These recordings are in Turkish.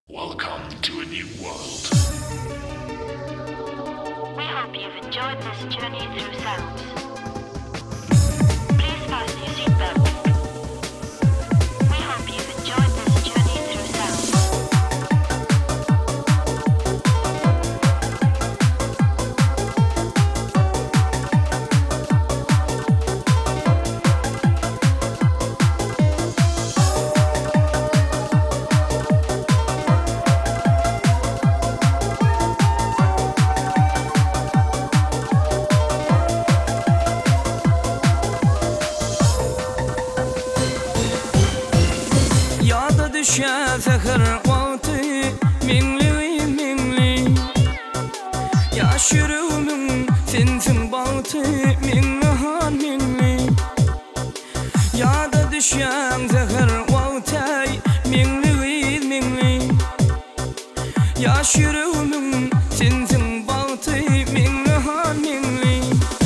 Welcome to a new world. We hope you've enjoyed this journey through sounds. Please fasten your seatbelt. We hope you've enjoyed this journey through sounds. Düşe fekir vakti minli minli yaş yürümün finfin bağtı minlihan minli ya da düşen fekir vakti minli minli yaş yürümün finfin bağtı minlihan minli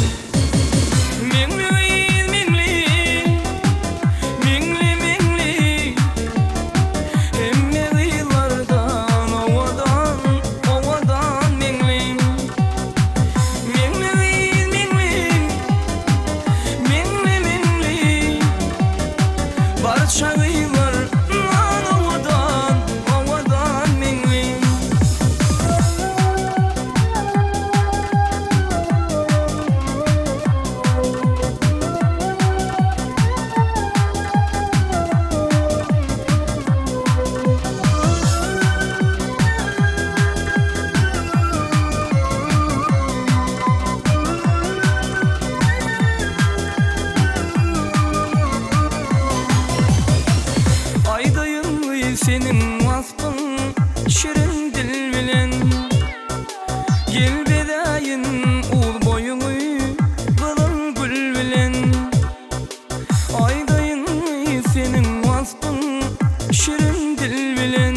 senin vasfın şirin dil bilen Gilbedayin ul boyunu kılın gül bilen Aydayın senin vasfın şirin dil bilen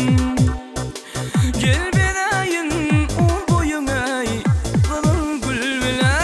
Gilbedayin ul boyunu kılın gül bilen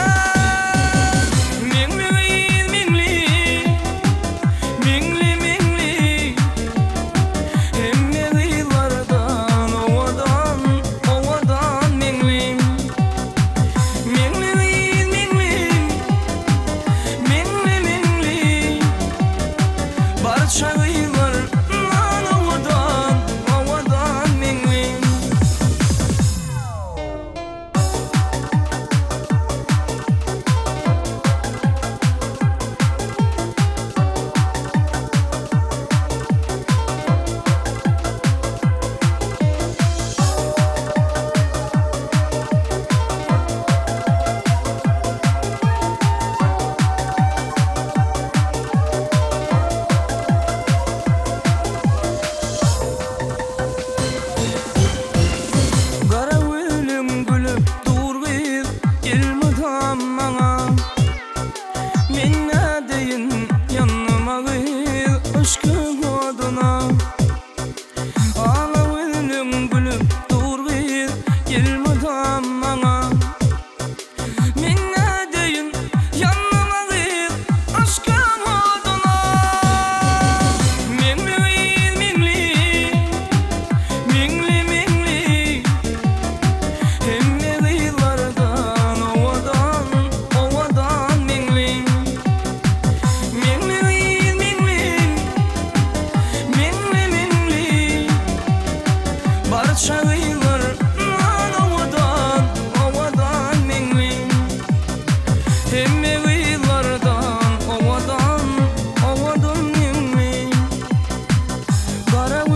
Aşkım adına Ağla ölüm gülüp dur bir Yılmadan bana Minne deyin yanıma gir Aşkım adına Minli minli Minli minli Emme yıllardan ovadan minli Çağıylar ovadan minli Hemme yıllardan ovadan minli Kara